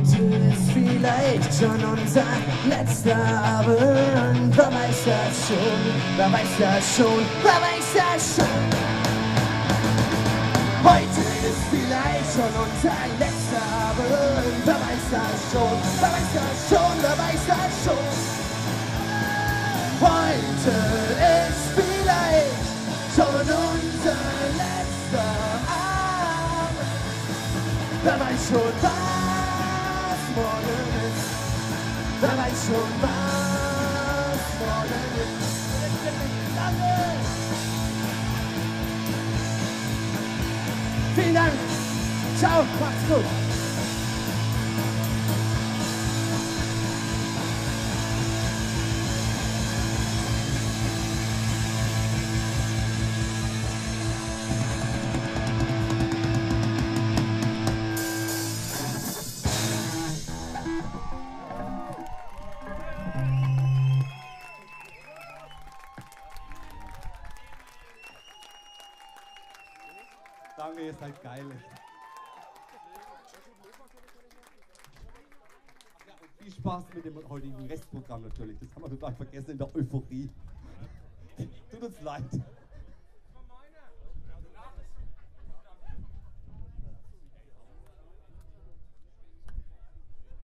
Heute ist vielleicht schon unser letzter Abend. Wer weiß das schon, wer weiß das schon, wer weiß das schon. Heute ist vielleicht schon unser letzter Abend. Wer weiß das schon, wer weiß das schon, wer weiß das schon. Heute ist vielleicht schon unser letzter Abend. Wer weiß schon, was morgen ist. Wer weiß schon, was morgen ist. Vielen Dank. Ciao, macht's gut. Danke, ihr seid geil. Ja, und viel Spaß mit dem heutigen Restprogramm natürlich. Das haben wir total vergessen in der Euphorie. Tut uns leid.